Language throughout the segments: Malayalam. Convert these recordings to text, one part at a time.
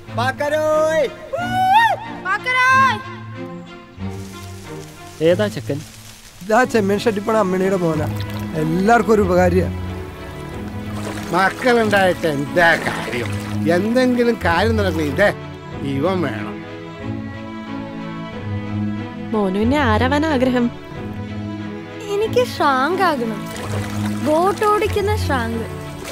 ഏതാ ചെക്കൻ? ഇതാ ചെമ്മീൻ ഷെട്ടിപ്പണ അമ്മിണിയുടെ മോന. എല്ലാവർക്കും ഒരു ഉപകാരിയ. മക്കളുണ്ടായിട്ട് എന്താ കാര്യം? എന്തെങ്കിലും കാര്യം നടക്കണേ ഇവൻ വേണം. മോനുവിനെ ആരാവാൻ ആഗ്രഹം? എനിക്ക് ഷ്രാങ്ക് ആകണം. ബോട്ട് ഓടിക്കുന്ന ഷ്രാങ്ക്.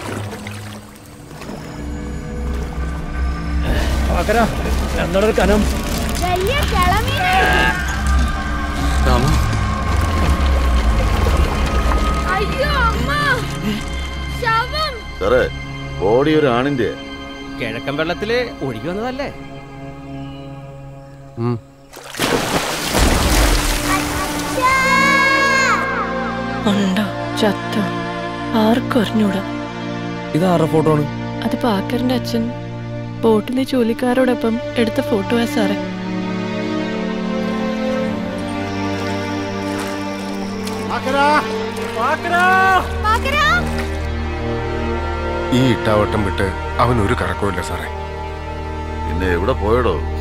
കനം സാറേ, ബോഡി ഒരു ആണിന്റെ. കിഴക്കൻ വെള്ളത്തില് ഒഴുകി വന്നതല്ലേ? ഉണ്ടോ ചത്തോ ആർക്കും അറിഞ്ഞൂടാ. ഇതാരുടെ ഫോട്ടോ ആണ്? അത് പാക്കറിന്റെ അച്ഛൻ ബോട്ടിലെ ജോലിക്കാരോടൊപ്പം എടുത്ത ഫോട്ടോയാ സാറേ. ഈ ഇട്ടാവട്ടം വിട്ട് അവൻ ഒരു കറക്കമില്ല സാറേ. പിന്നെ എവിടെ പോയടോ?